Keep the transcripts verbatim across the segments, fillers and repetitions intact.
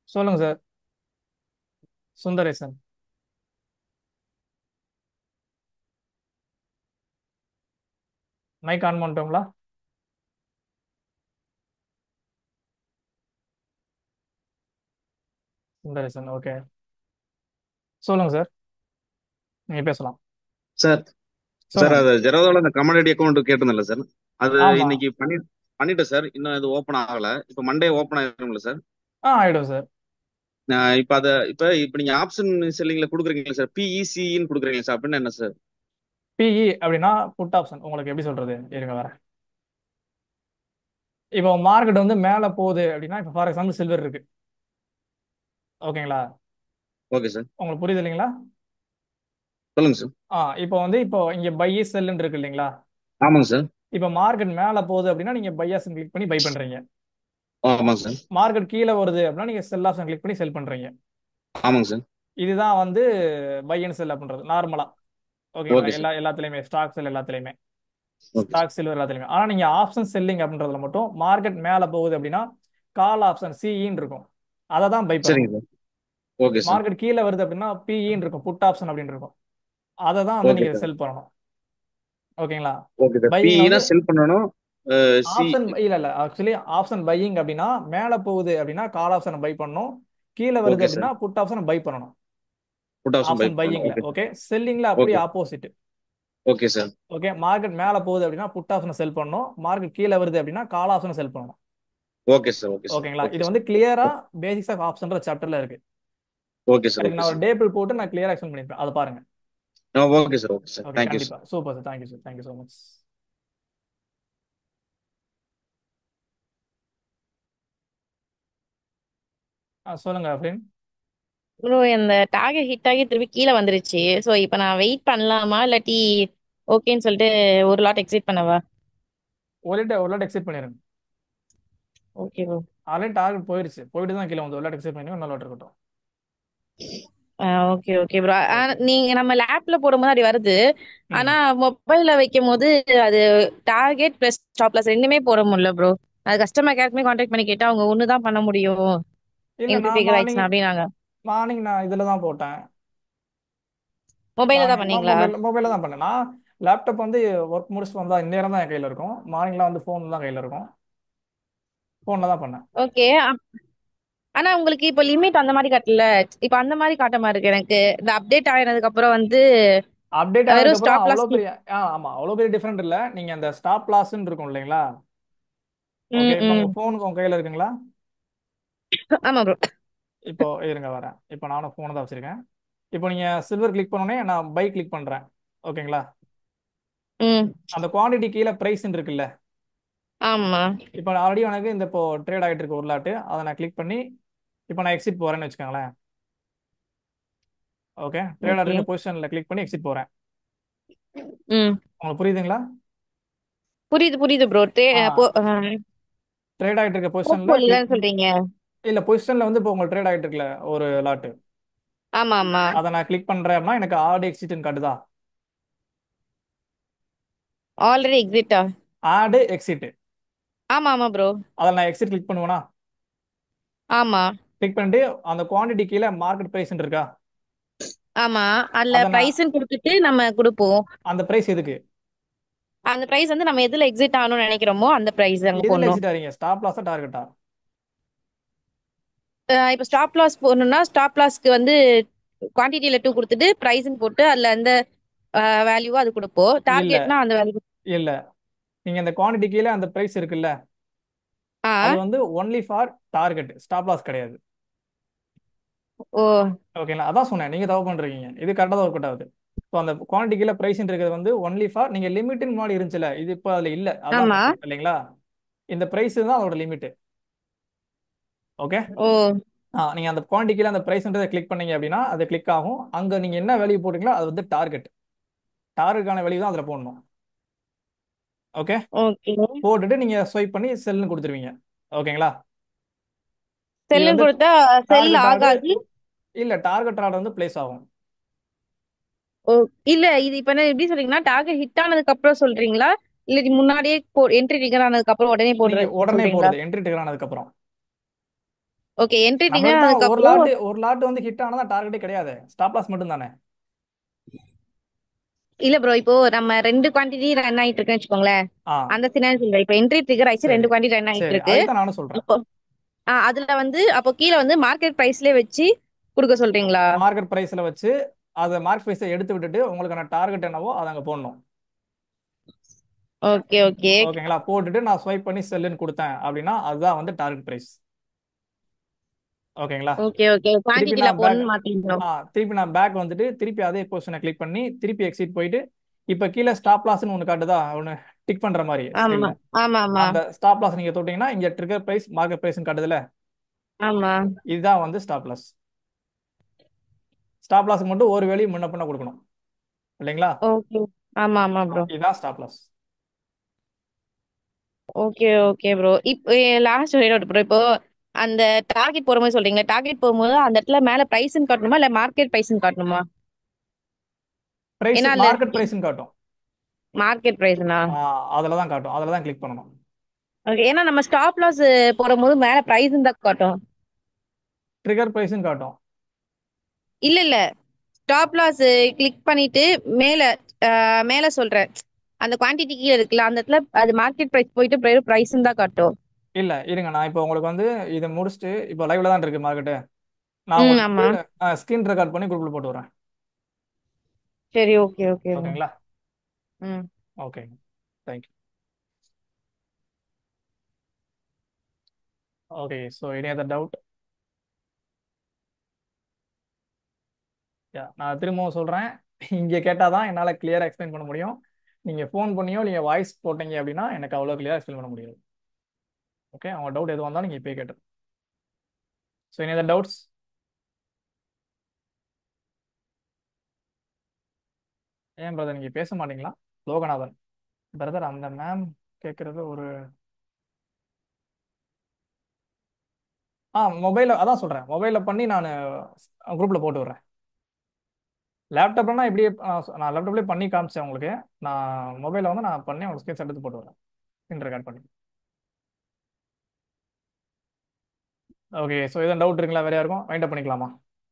சொல்லுங்க sir. Sundaresan. Mike on பண்ணிட்டோங்களா? Sundaresan, okay. சொல்லுங்க சார். நீங்க பேசலாம். சார் சார் சொல்லுங்க. அது ஜெரோதால அந்த கமாடிட்டி அக்கௌண்ட் கேட்டிருந்தேன்ல சார். அது ஆமா. இன்னைக்கு பண்ணி பண்ணிட்டேன் சார். இன்னும் இது ஓப்பன் ஆகல. இப்போ மண்டே ஓப்பன் ஆயிரும்ல சார். ஆ, ஆயிடும் சார். நான் இப்போ அதை இப்போ இப்போ நீங்க ஆப்ஷன் செல்லிங்ல கொடுக்குறீங்களா சார்? பிஇசின்னு கொடுக்குறீங்களா சார்? அப்படின்னா என்ன சார்? பிஇ அப்படின்னா புட் ஆப்ஷன். உங்களுக்கு எப்படி சொல்றது, இருங்க வர. இப்போ மார்க்கெட் வந்து மேல போகுது அப்படின்னா, இப்போ ஃபார் எக்ஸாம்பிள் சில்வர் இருக்கு. ஓகேங்களா? Okay sir. உங்களுக்கு புரியுது இல்லைங்களா? சொல்லுங்க சார். ஆ, இப்போ வந்து இப்போ இங்க பை செல்லுன்னு இருக்கு இல்லைங்களா? ஆமாங்க சார். இப்போ மார்க்கெட் மேல போகுது அப்படின்னா நீங்க பை ஆப்ஷன் கிளிக் பண்ணி பை பண்றீங்க. ஆமாங்க சார். மார்க்கெட் கீழே வருது அப்படின்னா நீங்க செல் ஆப்ஷன் கிளிக் பண்ணி செல் பண்றீங்க. ஆமாங்க சார். இதுதான் வந்து பை அண்ட் செல் அப்படின்றது நார்மலா. ஓகேங்களா? Okay sir. எல்லா எல்லாத்துலயுமே ஸ்டாக்ஸ் எல்லாத்துலயுமே. Okay sir. ஸ்டாக் சில்வர் எல்லாத்துலயுமே. ஆனா நீங்க ஆப்ஷன் செல்லிங் அப்படின்றதுல மட்டும் மார்க்கெட் மேல போகுது அப்படின்னா கால் ஆப்ஷன் சிஇன்னு இருக்கும். அதை தான் பை சரிங்க பண்ணணும். சார். Okay sir. மார்க்கெட் கீழே வருது அப்படின்னா பிஇன்னு இருக்கும், புட் ஆப்ஷன் அப்படின்னு இருக்கும். அதை தான் வந்து ஓகே நீங்க சார். செல் பண்ணணும். ஓகேங்களா? Okay sir. பையிங்ல பிஇனா வந்து செல் பண்ணணும். சி. ஆப்ஷன் இல்ல இல்ல ஆக்சுவலி ஆப்ஷன் பையிங் அப்படின்னா மேல போகுது அப்படின்னா கால் ஆப்ஷனை பை பண்ணணும். கீழே வருது ஓகே சார். அப்படின்னா புட் ஆப்ஷனை பை பண்ணணும். புட் ஆப்ஷன் பை ஆப்ஷன் பண்ணணும். பையிங்ல ஓகே சார். ஓகே. செல்லிங்ல அப்படியே okay. Opposite. Okay sir. Okay. Market மேல போகுது அப்படின்னா புட் ஆப்ஷனை செல் பண்ணணும். மார்க்கெட் கீழே வருது அப்படின்னா கால் ஆப்ஷனை செல் பண்ணணும். Okay sir. Okay sir. ஓகேங்களா? ஓகே இது சார். வந்து கிளியரா பேசிக்ஸ் ஆஃப் ஆப்ஷன்ற சாப்டர்ல இருக்கு. Okay sir. அதுக்கு ஓகே நான் ஒரு சார். டேபிள் போட்டு நான் கிளியரா எக்ஸ்பிளைன் பண்ணிருப்பேன், அதை பாருங்க. Okay sir. Okay sir. Okay, thank you கண்டிப்பா sir. Super sir. Thank you sir, thank you so much. சொல்லுங்க அப்ரின். ப்ரோ இந்த டார்கெட் ஹிட் ஆகி திருப்பி கீழே வந்துருச்சு. ஸோ இப்போ நான் வெயிட் பண்ணலாமா இல்லாட்டி ஓகேன்னு சொல்லிட்டு ஒரு லாட் எக்ஸிட் பண்ணவா? ஒரு லாட் ஒரு லாட் எக்ஸிட் பண்ணிருங்க. Okay bro. ஆல்ரெடி டார்கெட் போயிருச்சு, போயிட்டு தான் கீழே வந்து ஒரு லாட் எக்ஸிட் பண்ணி இன்னொரு லாட் இருக்கட்டும். Okay okay bro. ஓகே. நீங்க நம்ம லேப்ல போடும்போது அப்படி வருது. ஆனா ம். மொபைல்ல வைக்கும் போது அது டார்கெட் பிளஸ் ஸ்டாப் லாஸ் ரெண்டுமே போட முடியல ப்ரோ. அது கஸ்டமர் கேருக்குமே கான்டாக்ட் பண்ணி கேட்டா அவங்க ஒன்று தான் பண்ண முடியும். இல்ல, என்ட்ரி நான் ஃபிகர் மார்னிங் ஆயிடுச்சுனா அப்படின்னாங்க. மார்னிங் நான் இதுல தான் போட்டேன். மொபைல்ல தான் மார்னிங் பண்ணீங்களா? மொபைல் மொபைல்ல தான் பண்ணேன் நான். லேப்டாப் வந்து ஒர்க் முடிச்சுட்டு வந்தா இந்நேரம் தான் என் கையில இருக்கும். மார்னிங்ல வந்து ஃபோன் தான் கையில இருக்கும். ஃபோன்ல தான் பண்ணேன். ஓகே. ஆனா உங்களுக்கு இப்ப லிமிட் அந்த மாதிரி காட்டல. இப்ப அந்த மாதிரி காட்ட மாதிரி இருக்கு எனக்கு. இந்த அப்டேட் ஆயினதுக்கு அப்புறம் வந்து அப்டேட் வெறும் ஆனதுக்கு அப்புறம் ஸ்டாப் அவ்வளோ லாஸ். பெரிய ஆ ஆமா அவ்வளோ பெரிய டிஃபரெண்ட் இல்ல. நீங்க அந்த ஸ்டாப் லாஸ்ன்னு இருக்கும் இல்லைங்களா? ஓகே. ம் இப்போ உங்க ம். ஃபோனுக்கு உங்க கையில இருக்குங்களா? ஆமா ப்ரோ. இப்போ இருங்க வரேன். இப்போ நானும் ஃபோனை தான் வச்சிருக்கேன். இப்போ நீங்க சில்வர் கிளிக் பண்ணோடனே நான் பை கிளிக் பண்றேன். ஓகேங்களா? ம். அந்த குவாண்டிட்டி கீழே பிரைஸ் இருக்குல்ல. ஆமா. இப்போ ஆல்ரெடி எனக்கு இந்த இப்போ ட்ரேட் ஆகிட்டு இருக்கு ஒரு லாட்டு, அதை நான் கிளிக் பண்ணி இப்போ நான் எக்ஸிட் போறேன்னு வச்சுக்கோங்களேன். ஓகே. ட்ரேட் ஆகிட்டு ஓகே. இருக்க பொசிஷன்ல கிளிக் பண்ணி எக்ஸிட் போறேன். ம். உங்களுக்கு புரியுதுங்களா? புரியுது புரியுது ப்ரோ. டே ஆ, போ ட்ரேட் ஆகிட்டு இருக்க பொசிஷன்ல போர்ட்ஃபோலியோ கிளிக். தான் சொல்றீங்க. இல்ல, பொசிஷன்ல வந்து இப்போ உங்களுக்கு ட்ரேட் ஆகிட்டு இருக்குல்ல ஒரு லாட்டு, ஆமா ஆமா. அதை நான் கிளிக் பண்றேன் அப்படின்னா எனக்கு ஆட் எக்ஸிட்னு காட்டுதா? ஆல்ரெடி எக்ஸிட்டா? ஆடு எக்ஸிட். ஆமா ஆமா ப்ரோ. அதில் நான் எக்ஸிட் கிளிக் பண்ணுவேனா? ஆமா கிளிக் பண்ணிட்டு அந்த குவாண்டிட்டி கீழே மார்க்கெட் பிரைஸ் இருக்கா? ஆமா. அதுல அதை நான் பிரைஸ்ன்னு கொடுத்துட்டு நம்ம கொடுப்போம். அந்த பிரைஸ் எதுக்கு? அந்த பிரைஸ் வந்து நம்ம எதுல எக்ஸிட் ஆகணும்னு நினைக்கிறோமோ அந்த பிரைஸ் அங்க எதுல போடணும். எக்ஸிட் ஆறீங்க, ஸ்டாப் லாஸா டார்கெட்டா? அஹ் இப்ப ஸ்டாப் லாஸ் போடணும்னா ஸ்டாப் லாஸ்க்கு வந்து குவான்டிட்டியில டூ கொடுத்துட்டு பிரைஸ்ன்னு போட்டு அதுல அந்த வேல்யூவோ அது கொடுப்போம். இல்ல டார்கெட்னா அந்த வேல்யூ. இல்ல, நீங்க அந்த குவாண்டிட்டி கீழே அந்த பிரைஸ் இருக்குல்ல, ஆ. அது வந்து only for target, stop loss கிடையாது. ஓ. ஓகேங்களா? அதான் சொன்னேன், நீங்க தப்பு பண்றீங்க. இது கரெக்டாக தான் ஒர்க் அவுட் ஆகுது. ஸோ அந்த குவான்டிட்டி கீழே பிரைஸ் இருக்கிறது வந்து ஒன்லி ஃபார் நீங்க லிமிட்னு முன்னாடி இருந்துச்சுல, இது இப்போ அதுல இல்ல, அதான் ஆமா. தப்பு இல்லைங்களா? இந்த பிரைஸ் தான் அதோட லிமிட். ஓகே. ஓ. ஆ, நீங்க அந்த குவான்டிட்டி கீழே அந்த பிரைஸ்ன்றதை கிளிக் பண்ணீங்க அப்படின்னா அது கிளிக் ஆகும். அங்க நீங்க என்ன வேல்யூ போட்டீங்களோ அது வந்து டார்கெட். டார்கெட்டான வேல்யூ தான் அதுல போடணும். ஓகே. ஓகே. போட்டுட்டு நீங்க ஸ்வைப் பண்ணி செல்னு கொடுத்துருவீங்க. ஓகேங்களா? இது செல்லுன்னு வந்து கொடுத்தா செல் டார்கெட் ஆர்டர். ஆகாது. இல்ல, டார்கெட் ஆர்டர் வந்து பிளேஸ் ஆகும். ஓ. இல்ல இது இப்ப என்ன எப்படி சொல்றீங்கன்னா டார்கெட் ஹிட் ஆனதுக்கு அப்புறம் சொல்றீங்களா இல்ல முன்னாடியே என்ட்ரி ட்ரிகர் ஆனதுக்கு அப்புறம் உடனே நீங்க போடுறது உடனே சொல்றீங்களா? போடுறது என்ட்ரி டிக்கெட் ஆனதுக்கு அப்புறம். ஓகே என்ட்ரி நம்மளுக்கு ட்ரிகர் தான் ஒரு அதுக்கப்புறம் லாட்டு ஒரு லாட் வந்து ஹிட் ஆனதா டார்கெட்டே கிடையாது, ஸ்டாப் லாஸ் மட்டும் தானே. இல்ல ப்ரோ இப்போ நம்ம ரெண்டு குவாண்டிட்டி ரன் ஆயிட்டு இருக்குன்னு வச்சுக்கோங்களேன். ஆ அந்த சினாரி சொல்றேன். இப்போ என்ட்ரி ட்ரிகர் ஆயிடுச்சு, சரி ரெண்டு குவாண்டிட்டி ரன் ஆயிட்டு சரி, இருக்கு. அதுக்கு தான் நானும் சொல்றேன். இப்போ ஆ, அதுல வந்து அப்போ கீழே வந்து மார்க்கெட் பிரைஸ்லயே வச்சு கொடுக்க சொல்றீங்களா? மார்க்கெட் பிரைஸ்ல வச்சு அதை மார்க்கெட் பிரைஸை எடுத்து விட்டுட்டு உங்களுக்கான டார்கெட் என்னவோ அதை அங்கே போடணும். ஓகே ஓகே ஓகேங்களா, போட்டுட்டு நான் ஸ்வைப் பண்ணி செல்லுன்னு கொடுத்தேன் அப்படின்னா அதுதான் வந்து டார்கெட் பிரைஸ். ஓகேங்களா. ஓகே ஓகே திருப்பி குவான்டிட்டில நான் பேக் போடணும்னு மாத்திக்கணும். ஆ திருப்பி நான் பேக் வந்துட்டு திருப்பி அதே பொசிஷனை கிளிக் பண்ணி திருப்பி எக்ஸிட் போயிட்டு இப்போ கீழே ஸ்டாப் லாஸ்னு ஒன்று காட்டுதா, ஒன்று டிக் பண்ற மாதிரி ஆமா ஸ்க்ரீன்ல. ஆமா ஆமா அந்த ஸ்டாப் லாஸ் நீங்க தொட்டீங்கன்னா இங்க ட்ரிகர் பிரைஸ் மார்க்கெட் பிரைஸ் காட்டுதுல, ஆமா. இதுதான் வந்து ஸ்டாப் லாஸ். ஸ்டாப் லாஸ்க்கு மட்டும் ஒரு வேலையும் முன்ன பண்ண கொடுக்கணும் இல்லைங்களா. ஓகே ஆமா ஆமா ப்ரோ. இதுதான் stop loss. Okay okay bro. இப்போ லாஸ்ட் டவுட் ப்ரோ. இப்போ அந்த டார்கெட் போடும்போது சொல்றீங்களா, டார்கெட் போகும்போது அந்த இடத்துல மேல பிரைஸ்ன்னு காட்டணுமா இல்ல மார்க்கெட் பிரைஸ்ன்னு காட்டணுமா? பிரைஸ் ஏன்னா அதுல மார்க்கெட் பிரைஸ்ன்னு காட்டும். மார்க்கெட் பிரைஸ்னா ஆ அதில் தான் காட்டும், அதில் தான் கிளிக் பண்ணணும். ஓகே. ஏன்னா நம்ம ஸ்டாப் லாஸ் போடும்போது மேல பிரைஸ் தான் காட்டும். ட்ரிகர் பிரைஸ்ன்னு காட்டும். இல்ல இல்ல ஸ்டாப் லாஸ் கிளிக் பண்ணிட்டு மேல அஹ், மேல சொல்றேன். அந்த குவான்டிட்டி கீழ இருக்குல்ல அந்த இடத்துல அது மார்க்கெட் பிரைஸ் போயிட்டு பிரைஸ் தான் காட்டும். இல்ல இருங்க, நான் இப்போ உங்களுக்கு வந்து இதை முடிச்சுட்டு இப்போ லைவ்ல தான் இருக்கு மார்க்கெட்டு. நான் ம் உங்களுக்கு ஆமா. ஸ்கிரீன் ரெக்கார்ட் பண்ணி குரூப்ல போட்டு வரேன். சரி ஓகே ஓகே ப்ரோ. ஓகேங்களா. ம். Okay, thank you. Okay, so any other doubt? நான் திரும்பவும் சொல்றேன், இங்க கேட்டாதான் என்னால கிளியரா எக்ஸ்பிளைன் பண்ண முடியும். நீங்க ஃபோன் பண்ணியோ நீங்க வாய்ஸ் போட்டீங்க அப்படின்னா எனக்கு அவ்வளோ கிளியரா எக்ஸ்பிளைன் பண்ண முடியாது. ஓகே, அவங்க டவுட் எது வந்தாலும் நீங்க இப்பயே கேட்டு. So any other doubts? ஏன் பிரதர் நீங்க பேச மாட்டீங்களா? லோகநாதன் பிரதர், அந்த மேம் கேட்கறது ஒரு ஆ மொபைலில் அதான் சொல்றேன், மொபைலில் பண்ணி நான் குரூப்ல போட்டு விடுறேன். லேப்டாப்னா இப்படியே ஆ, நான் லேப்டாப்லேயே பண்ணி காமிச்சேன் உங்களுக்கு. நான் மொபைலில் வந்து நான் பண்ணி உங்களுக்கு ஸ்கிரீன்ஷாட் எடுத்து போட்டு வரேன், ஸ்க்ரீன் ரெக்கார்ட் பண்ணி. ஓகே, ஸோ எதுவும் டவுட் இருக்குங்களா வேற யாருக்கும்? வைண்ட் அப் பண்ணிக்கலாமா?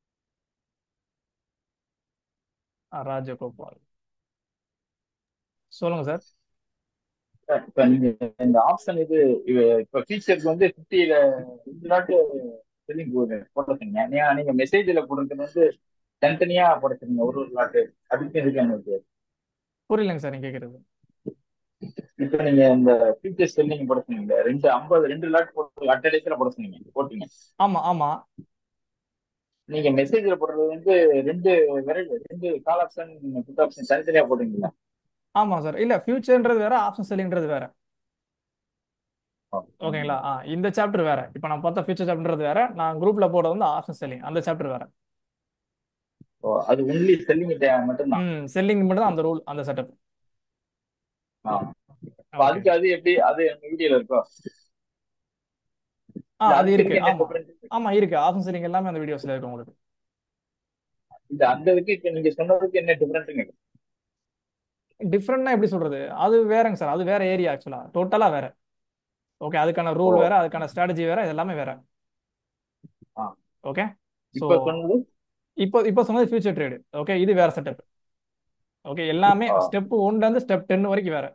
ஆ, ராஜகோபால் சொல்லுங்க சார். இப்ப நீங்க இந்த ஆப்ஷன் இது இது இப்ப ஃபீச்சருக்கு வந்து ஃபிஃப்டில ரெண்டு நாட்டு செல்லிங் போகுது போட்டுருக்கீங்க. நீங்க நீங்க மெசேஜ்ல போடுறது வந்து தனித்தனியா போடுறீங்க ஒரு ஒரு லாட்டு. அதுக்கு இதுக்கு எனக்கு புரியலங்க சார் நீங்க கேட்குறது. இப்ப நீங்க இந்த ஃபீச்சர் செல்லிங் போடுறீங்க ரெண்டு ஐம்பது ரெண்டு லாட் போட்டு அட்டடைஸ்ல போட சொன்னீங்க போட்டீங்க. ஆமா ஆமா நீங்க மெசேஜ்ல போடுறது வந்து ரெண்டு விரல் ரெண்டு கால் ஆப்ஷன் புட் ஆப்ஷன் தனித்தனியா போடுறீங்களா? ஆமா சார். இல்ல ஃபியூச்சர்ன்றது வேற, ஆப்ஷன் செல்லிங்ன்றது வேற. ஓகேங்களா. ஆ இந்த சாப்டர் வேற, இப்போ நான் பார்த்தா ஃபியூச்சர் சாப்டர்ன்றது வேற, நான் குரூப்ல போடுறது வந்து ஆப்ஷன் செல்லிங், அந்த சாப்டர் வேற. ஓ, அது ஒன்லி செல்லிங் மட்டும்தான். ம் செல்லிங் மட்டும் தான் அந்த ரூல், அந்த செட்டப். ஆ, இப்ப ஓகே. அதுக்கு அது எப்படி அது எங்க வீடியோல இருக்கோ ஆ இல்ல அது அதுக்கு இருக்கு, இதுக்கு என்ன ஆமா டிஃபரன்ஸ்? ஆமா இருக்கு. ஆப்ஷன் செல்லிங் எல்லாமே அந்த வீடியோஸ்ல இருக்கு உங்களுக்கு. இந்த அந்த இதுக்கு இப்ப நீங்க சொன்னதுக்கு என்ன டிஃபரன்ஸுங்க? டிஃப்ரெண்ட்னா எப்படி சொல்றது, அது வேறங்க சார், அது வேற ஏரியா ஆக்சுவலா, டோட்டலா வேற. ஓகே, அதுக்கான ஓ, ரூல் வேற, அதுக்கான ஸ்ட்ராட்டஜி வேற, இது எல்லாமே வேற. ஆ, ஓகே. ஸோ இப்ப சொன்னது இப்போ இப்போ சொன்னது ஃபியூச்சர் ட்ரேடு. ஓகே, இது வேற செட்டப். ஓகே, எல்லாமே ஆ, ஸ்டெப் ஒன்ல இருந்து ஸ்டெப் டென் வரைக்கும் வேற.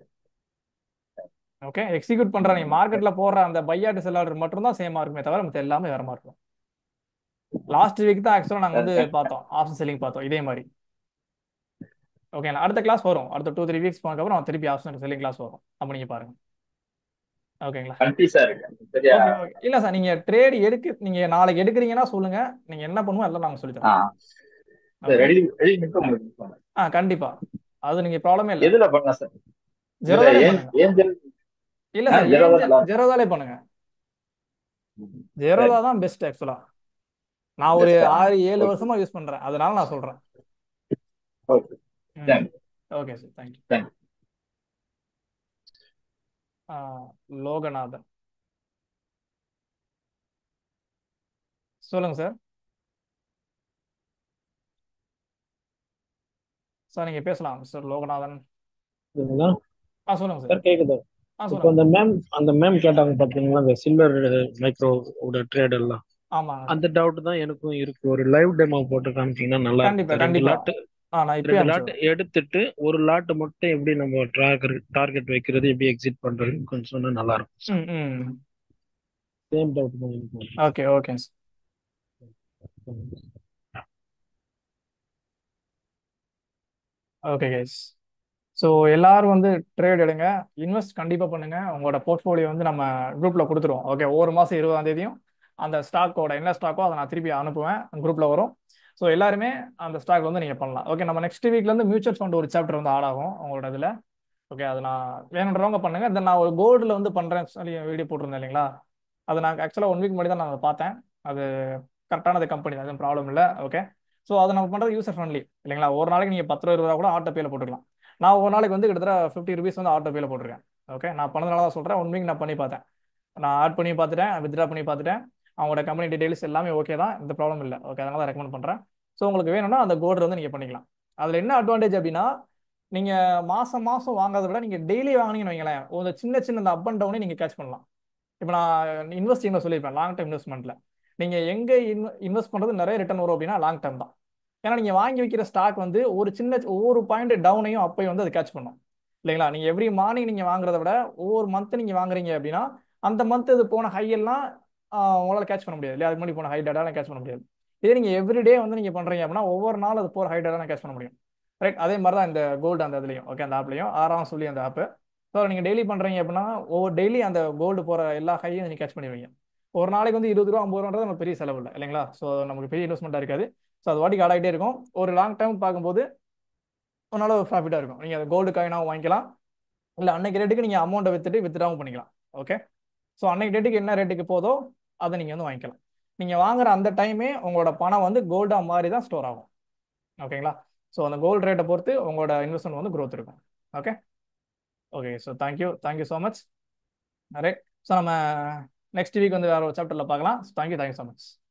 ஓகே, எக்ஸிக்யூட் பண்ற நீங்க மார்க்கெட்ல போடுற அந்த பையாட்டு செல் ஆர்டர் மட்டும் தான் சேமா இருக்குமே தவிர மத்த எல்லாமே வேற மாதிரி இருக்கும். லாஸ்ட் வீக் தான் ஆக்சுவலா நாங்க வந்து பார்த்தோம், ஆப்ஷன் செல்லிங் பார்த்தோம் இதே மாதிரி. ஓகே, அடுத்த கிளாஸ் வரும், அடுத்த டூ த்ரீ வீக்ஸ் போனதுக்கு அப்புறம் திருப்பி ஆப்ஷன் செல்லிங் கிளாஸ் வரும், அப்ப நீங்க பாருங்க. ஓகேங்களா. கன்ஃபியூஸா இருக்கு சரியா? ஓகே ஓகே, இல்ல சார் நீங்க ட்ரேட் எடுக்க, நீங்க நாளைக்கு எடுக்கிறீங்கன்னா சொல்லுங்க, நீங்க என்ன பண்ணுவோம் எல்லாம் நாங்க சொல்லி ஆ, தரோம். இந்த ஓகே. ரெடி ரெடி மட்டும் உங்களுக்கு சொன்னேன். ஆ கண்டிப்பா, அது நீங்க ப்ராப்ளமே இல்லை. எதுல பண்ணலாம் சார்? இதுல ஜெரோதாலே ஏன் பண்ணுங்க. ஏஞ்சல் இல்ல ஆ சார், ஜெரோதா ஏஞ்சல் நல்லா இருக்கும். ஜெரோதாலே பண்ணுங்க. ஜெரோதா சரி, தான் பெஸ்ட் ஆக்சுவலா. நான் ஒரு பெஸ்டா? ஆறு ஏழு ஓகே வருஷமா யூஸ் பண்றேன், அதனால நான் சொல்றேன். ஓகே, ம் thanks okay sir, thank you. Thanks. Loganathan சொல்லுங்க சார். சார் நீங்க பேசலாம் மிஸ்டர் லோகநாதன். கேக்குதா ஆ சொல்லுங்க சார். சார்? கேக்குதா? ஆ இப்போ சொல்லுங்க. அந்த மேம் அந்த மேம் கேட்டாங்க பார்த்தீங்களா, அந்த சில்வர் மைக்ரோவோட ட்ரேட் எல்லாம், ஆமாங்க. அந்த டவுட் தான் எனக்கும் இருக்கு. ஒரு லைவ் டெமோ போட்டு காமிச்சீங்கன்னா நல்லா இருக்கும் கண்டிப்பா சார். ரெண்டு கண்டிப்பா. லாட்டு ஆ நான் இப்பயே ரெண்டு லாட் அனுப்பிச்சு எடுத்துட்டு ஒரு லாட் மட்டும் எப்படி நம்ம டார்கெட் டார்கெட் வைக்கிறது, எப்படி எக்ஸிட் பண்றதுன்னு கொஞ்சம் சொன்னா நல்லா இருக்கும் சார். ம் ம் சேம் டவுட் தான் எனக்கு. Okay okay. Okay guys. So எல்லாரும் வந்து ட்ரேட் எடுங்க, இன்வெஸ்ட் கண்டிப்பாக பண்ணுங்க. உங்களோட போர்ட்ஃபோலியோ வந்து நம்ம குரூப்பில் கொடுத்துருவோம். ஓகே, ஒவ்வொரு மாதம் இருபதாம் தேதியும் அந்த ஸ்டாக்கோட என்ன ஸ்டாக்கோ அதை நான் திருப்பி அனுப்புவேன், குரூப்பில் வரும். ஸோ எல்லாருமே அந்த ஸ்டாக் வந்து நீங்கள் பண்ணலாம். ஓகே, நம்ம நெக்ஸ்ட் வீக்லேருந்து மியூச்சுவல் ஃபண்ட் ஒரு சாப்டர் வந்து ஆட் ஆகும் உங்களோட இதில். ஓகே, அது நான் வேணுன்றவங்க பண்ணுங்க. தென் நான் ஒரு கோல்டில் வந்து பண்ணுறேன் சொல்லி வீடியோ போட்டிருந்தேன் இல்லைங்களா, அது நான் ஆக்சுவலாக ஒன் வீக் முன்னாடி தான் நான் அதை பார்த்தேன். அது கரெக்டானது கம்பெனி, அது ப்ராப்ளம் இல்லை. ஓகே, ஸோ அதை நம்ம பண்ணுறது யூசர் ஃப்ரெண்ட்லி இல்லைங்களா. ஒரு நாளைக்கு நீங்கள் பத்து ரூபா இருபது ரூபா கூட ஆட்டோ பேல போட்டுக்கலாம். நான் ஒரு நாளைக்கு வந்து கிட்டத்தட்ட ஃபிஃப்டி ருபீஸ் வந்து ஆட்டோ பேல போட்டிருக்கேன். ஓகே, நான் பண்ணதுனால தான் சொல்கிறேன். ஒன் வீக் நான் பண்ணி பார்த்தேன், நான் ஆட் பண்ணி பார்த்துட்டேன், வித்ட்ரா பண்ணி பார்த்துட்டேன். அவங்களோட கம்பெனி டீடைல்ஸ் எல்லாமே ஓகே தான், இந்த ப்ராப்ளம் இல்லை. ஓகே, அதனால தான் ரெக்கமெண்ட் பண்ணுறேன். ஸோ உங்களுக்கு வேணும்னா அந்த கோல்டு வந்து நீங்கள் பண்ணிக்கலாம். அதில் என்ன அட்வான்டேஜ் அப்படின்னா, நீங்கள் மாதம் மாதம் வாங்குறதை விட நீங்கள் டெய்லி வாங்கினீங்கன்னு வைங்களேன், ஒரு சின்ன சின்ன இந்த அப் அண்ட் டவுனே நீங்கள் கேட்ச் பண்ணலாம். இப்போ நான் இன்வெஸ்டிங்கில் சொல்லியிருப்பேன், லாங் டைம் இன்வெஸ்ட்மெண்ட்டில் நீங்கள் எங்கே இன்வெ இன்வெஸ்ட் பண்ணுறது நிறைய ரிட்டர்ன் வரும் அப்படின்னா லாங் டைம் தான். ஏன்னா நீங்கள் வாங்கி வைக்கிற ஸ்டாக் வந்து ஒரு சின்ன ஒவ்வொரு பாயிண்ட் டவுனையும் அப்பையும் வந்து அது கேட்ச் பண்ணும் இல்லைங்களா. நீங்கள் எவ்ரி மார்னிங் நீங்கள் வாங்குறத விட ஒவ்வொரு மந்த் நீங்கள் வாங்குறீங்க அப்படின்னா அந்த மந்த் இது போன ஹை எல்லாம் ஆஹ், உங்களால் கேட்ச் பண்ண முடியாது இல்லையா. அதுக்கு முன்னாடி போன ஹை டேட்டாலாம் கேட்ச் பண்ண முடியாது. இதே நீங்கள் எவ்ரிடே வந்து நீங்கள் பண்ணுறீங்க அப்படின்னா ஒவ்வொரு நாள் அது போகிற ஹை டேட்டாலாம் கேட்ச் பண்ண முடியும். ரைட், அதே மாதிரி தான் இந்த கோல்டு அந்த இதுலையும். ஓகே, அந்த ஆப்லையும் ஆறாம் சொல்லி அந்த ஆப்பு. ஸோ நீங்கள் டெய்லி பண்ணுறீங்க அப்படின்னா ஒவ்வொரு டெய்லி அந்த கோல்டு போகிற எல்லா ஹையும் நீங்கள் கேட்ச் பண்ணிடுவீங்க. ஒரு நாளைக்கு வந்து இருபது ரூபா ஐம்பது ரூபான்றது நம்ம பெரிய செலவு இல்லை இல்லைங்களா. ஸோ நமக்கு பெரிய இன்வெஸ்ட்மெண்ட்டாக இருக்காது. ஸோ அது வாட்டிக்கு ஆடாகிட்டே இருக்கும். ஒரு லாங் டைம் பார்க்கும்போது ஒரு நல்ல ஒரு ப்ராஃபிட்டாக இருக்கும். நீங்கள் அந்த கோல்டு காயினாகவும் வாங்கிக்கலாம், இல்லை அன்னைக்கு ரேட்டுக்கு நீங்கள் அமௌண்ட்டை வித்துட்டு வித்ட்ராவும் பண்ணிக்கலாம். ஓகே, ஸோ அன்னைக்கு ரேட்டுக்கு என்ன ரேட்டுக்கு போதோ அதை நீங்கள் வந்து வாங்கிக்கலாம். நீங்கள் வாங்குற அந்த டைமே உங்களோட பணம் வந்து கோல்டாக மாறி தான் ஸ்டோர் ஆகும். ஓகேங்களா. ஸோ அந்த கோல்டு ரேட்டை பொறுத்து உங்களோட இன்வெஸ்ட்மெண்ட் வந்து growth இருக்கும். Okay okay. So thank you thank you so much. Right, so நம்ம நெக்ஸ்ட் வீக் வந்து வேற ஒரு சாப்டரில் பார்க்கலாம். Thank you thank you so much.